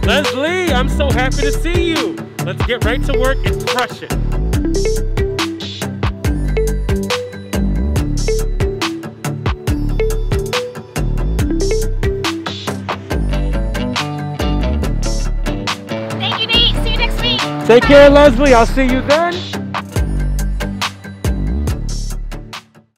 Leslie, I'm so happy to see you. Let's get right to work and crush it. Thank you, Nate. See you next week. Take care, Leslie. I'll see you then.